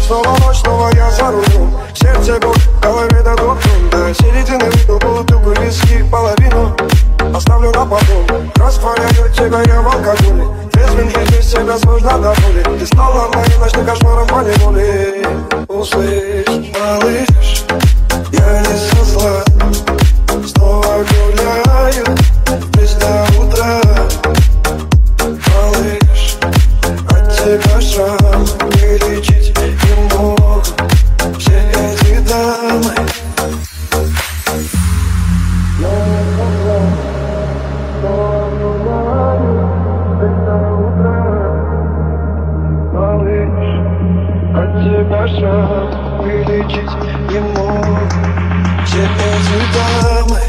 Снова ночь, снова я за рулем. Сердце боль, в голове дадут дом. До середины выпил бутылку виски, половину оставлю на потом. Растворяю тебя я в алкоголе. Трезвым жить без тебя сложно до боли. Ты стала моим ночным кошмаром по неволе. Услышь, малыш, я не со зла. Снова гуляю без до утра. Малыш, от тебя шрам не лечить не могут все эти дамы. От тебя шаг вылечить не могут все эти дамы.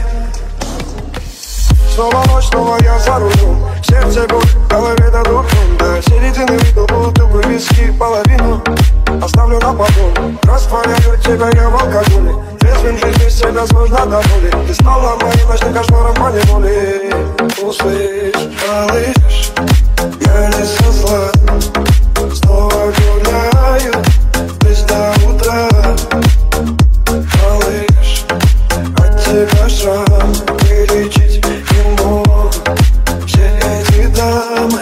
Снова ночь, снова я за рулем. Сердце боль, в голове дадут дом. До середины выпил бутылку виски, половину оставлю на потом. Растворяю тебя я в алкоголе. Трезвым жить без тебя сложно до боли. Ты стала моим ночным кошмаром по неволе. Услышь, малыш, я не со зла. Снова гуляю без до утра. Малыш, от тебя шрам вылечить не могут все эти дамы.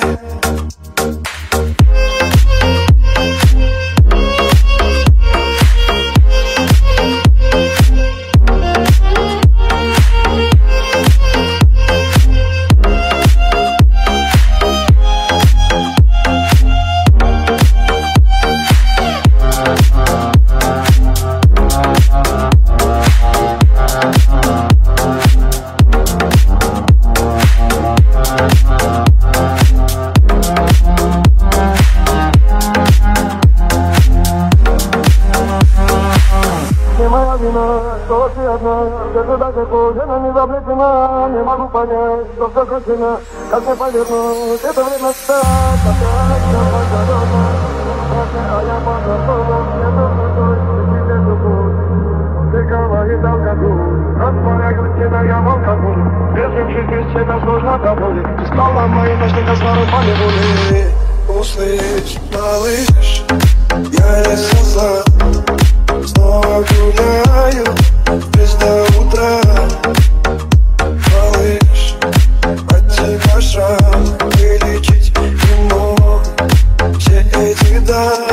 Что ты одна, где ты так кожина не заплетена. Не могу понять, что все кончено, как мне повернуть. Это время стать, опять все позорно. А я по закону, мне нужно дождь, и тебе любовь. Ты говорит алкоголь, растворяю тебя я в алкоголе. Трезвым жить без тебя сложно до боли. Ты стала моим ночным кошмаром по неволе. Услышь, малыш, я не со зла. Снова гуляю без до утра. Малыш, от тебя шрам вылечить не могут все эти дамы.